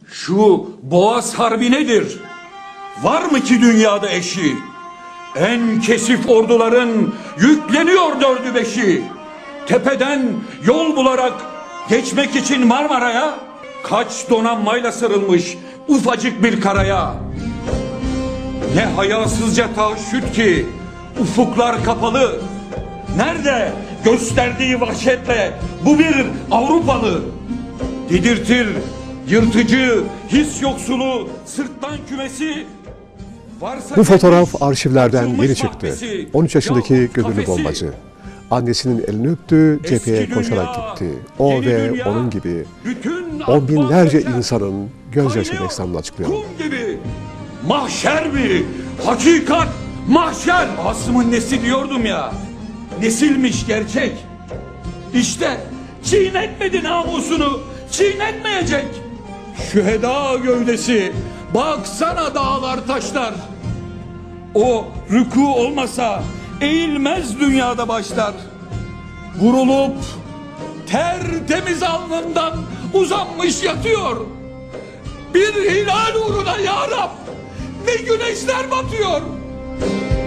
Şu Boğaz Harbi nedir? Var mı ki dünyada eşi? En kesif orduların yükleniyor dördü beşi. Tepeden yol bularak geçmek için Marmara'ya kaç donanmayla sarılmış ufacık bir karaya. Ne hayasızca taahhüt ki ufuklar kapalı. Nerede gösterdiği vahşetle bu bir Avrupalı? Dedirtir yırtıcı his yoksulu sırttan kümesi. Bu fotoğraf arşivlerden yeni çıktı. 13 yaşındaki gönüllü bombacı. Annesinin elini öptü, cepheye koşarak gitti. O ve onun gibi on binlerce insanın gözyaşı destanını açıklıyor. Mahşer mi? Hakikat mahşer. Asım'ın nesi diyordum ya. Nesilmiş gerçek. İşte çiğnetmedi namusunu, çiğnetmeyecek. Şüheda gövdesi, baksana dağlar taşlar. O rükû olmasa eğilmez dünyada başlar. Vurulup tertemiz alnından uzanmış yatıyor. Bir hilal uğruna ya Rab ne güneşler batıyor.